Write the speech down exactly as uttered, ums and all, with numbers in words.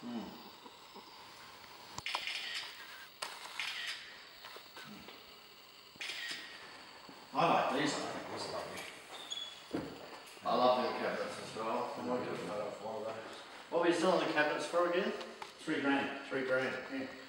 Mm. I like these, I think these are lovely. I love new cabinets as well. I might get a photo of one of those. What were you selling the cabinets for again? Three grand. Three grand. Yeah.